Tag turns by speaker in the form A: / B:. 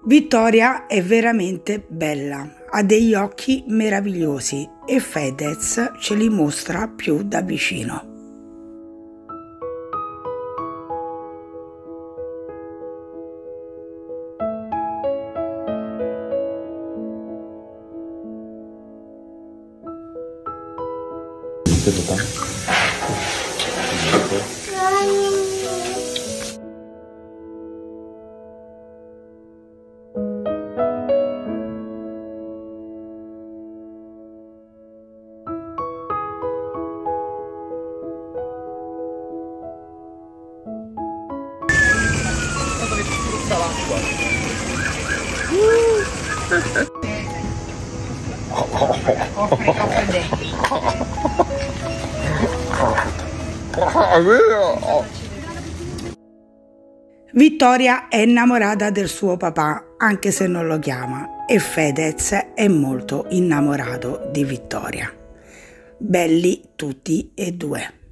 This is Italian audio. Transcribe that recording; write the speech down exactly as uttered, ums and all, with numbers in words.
A: Vittoria è veramente bella, ha degli occhi meravigliosi e Fedez ce li mostra più da vicino. Vittoria è innamorata del suo papà, anche se non lo chiama, e Fedez è molto innamorato di Vittoria. Belli tutti e due.